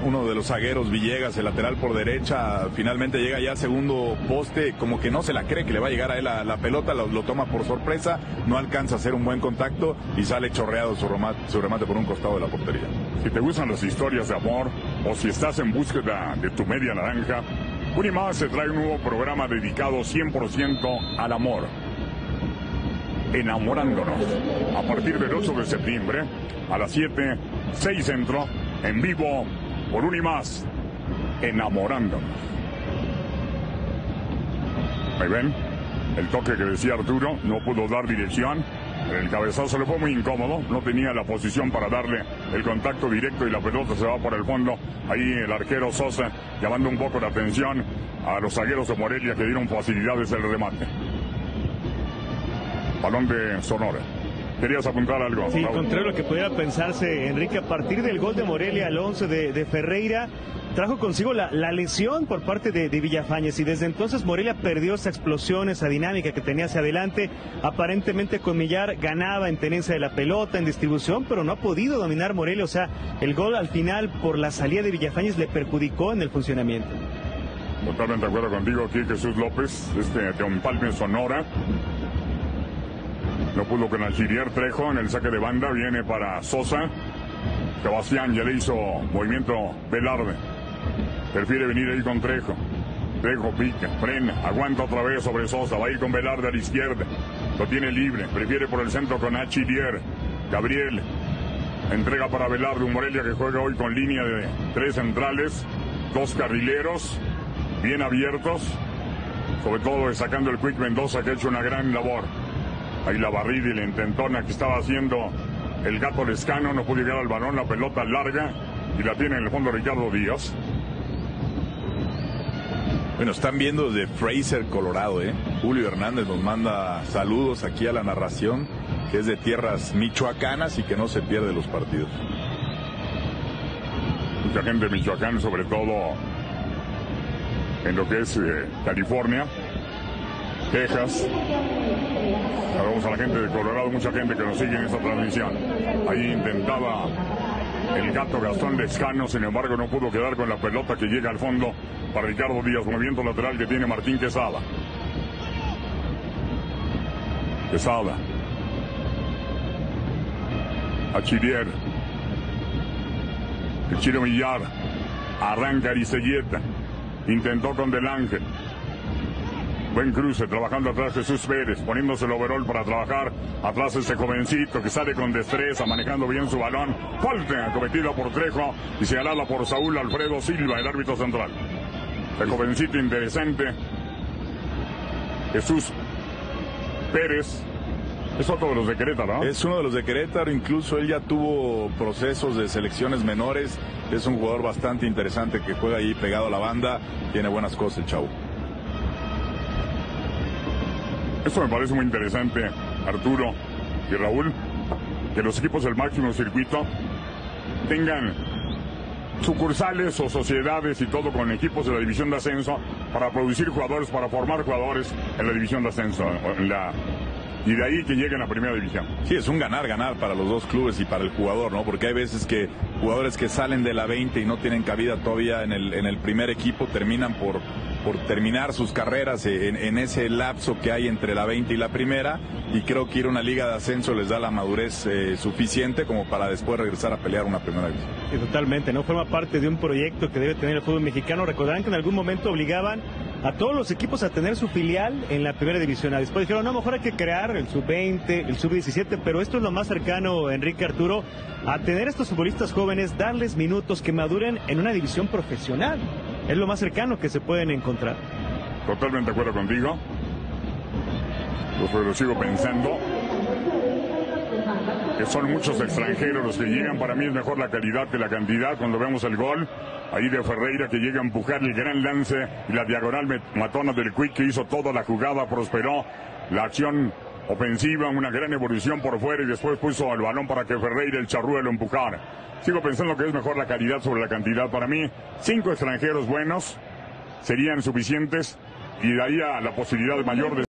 uno de los zagueros, Villegas, el lateral por derecha, finalmente llega ya al segundo poste, como que no se la cree que le va a llegar a él la pelota, lo toma por sorpresa, no alcanza a hacer un buen contacto y sale chorreado su remate por un costado de la portería. Si te gustan las historias de amor o si estás en búsqueda de tu media naranja, Unimás se trae un nuevo programa dedicado 100% al amor. Enamorándonos. A partir del 8 de septiembre, a las 7, 6 centro, en vivo por Unimás. Enamorándonos. ¿Me ven? El toque que decía Arturo, no pudo dar dirección. El cabezazo le fue muy incómodo, no tenía la posición para darle el contacto directo y la pelota se va por el fondo. Ahí el arquero Sosa llamando un poco la atención a los zagueros de Morelia que dieron facilidades del remate. Balón de Sonora. ¿Querías apuntar algo? Sí, Raúl? contrario a lo que pudiera pensarse, Enrique, a partir del gol de Morelia al 11 de Ferreira, trajo consigo la lesión por parte de Villafañez y desde entonces Morelia perdió esa explosión, esa dinámica que tenía hacia adelante. Aparentemente con Millar ganaba en tenencia de la pelota, en distribución, pero no ha podido dominar Morelia. O sea, el gol al final por la salida de Villafañez le perjudicó en el funcionamiento. Totalmente de acuerdo contigo aquí, Jesús López, de Empalme, Sonora. No pudo con Algirier. Trejo en el saque de banda, viene para Sosa. Sebastián ya le hizo movimiento Velarde. Prefiere venir ahí con Trejo. Trejo pica, frena, aguanta otra vez sobre Sosa, va a ir con Velarde a la izquierda. Lo tiene libre, prefiere por el centro con Achillier. Gabriel entrega para Velarde, un Morelia que juega hoy con línea de 3 centrales, 2 carrileros, bien abiertos. Sobre todo destacando el Quick Mendoza, que ha hecho una gran labor. Ahí la barrida y la intentona que estaba haciendo el Gato Lescano, no pudo llegar al balón, la pelota larga y la tiene en el fondo Ricardo Díaz. Bueno, están viendo desde Fraser, Colorado, Julio Hernández nos manda saludos aquí a la narración, que es de tierras michoacanas y que no se pierde los partidos. Mucha gente de Michoacán, sobre todo en lo que es California, Texas. Saludos a la gente de Colorado, mucha gente que nos sigue en esta transmisión. Ahí intentaba el Gato Gastón Lescano, sin embargo no pudo quedar con la pelota que llega al fondo para Ricardo Díaz. Movimiento lateral que tiene Martín Quesada. Quesada. Achillier. El Chino Millar. Arranca Aristeguieta. Intentó con Del Ángel. Buen cruce, trabajando atrás Jesús Pérez, poniéndose el overall para trabajar atrás este jovencito que sale con destreza, manejando bien su balón. Falta cometida por Trejo y señalada por Saúl Alfredo Silva, el árbitro central. El jovencito interesante, Jesús Pérez, es otro de los de Querétaro, ¿no? Es uno de los de Querétaro, incluso él ya tuvo procesos de selecciones menores, es un jugador bastante interesante que juega ahí pegado a la banda, tiene buenas cosas el chavo. Esto me parece muy interesante, Arturo y Raúl, que los equipos del máximo circuito tengan sucursales o sociedades y todo con equipos de la división de ascenso para producir jugadores, para formar jugadores en la división de ascenso, y de ahí que lleguen a primera división. Sí, es un ganar para los dos clubes y para el jugador, ¿no? Porque hay veces que jugadores que salen de la 20 y no tienen cabida todavía en el primer equipo terminan por terminar sus carreras en ese lapso que hay entre la 20 y la primera, y creo que ir a una liga de ascenso les da la madurez suficiente como para después regresar a pelear una primera división. Sí, totalmente, no forma parte de un proyecto que debe tener el fútbol mexicano. Recordarán que en algún momento obligaban a todos los equipos a tener su filial en la primera división. Después dijeron, no, mejor hay que crear el sub-20, el sub-17, pero esto es lo más cercano, Enrique, Arturo, a tener a estos futbolistas jóvenes, darles minutos que maduren en una división profesional. Es lo más cercano que se pueden encontrar. Totalmente de acuerdo contigo. Lo sigo pensando. Que son muchos extranjeros los que llegan. Para mí es mejor la calidad que la cantidad. Cuando vemos el gol ahí de Ferreira que llega a empujar el gran lance y la diagonal matona del Quick que hizo toda la jugada, prosperó la acción ofensiva, una gran evolución por fuera y después puso el balón para que Ferreira, el charrúa, lo empujara. Sigo pensando que es mejor la calidad sobre la cantidad. Para mí 5 extranjeros buenos serían suficientes y daría la posibilidad mayor de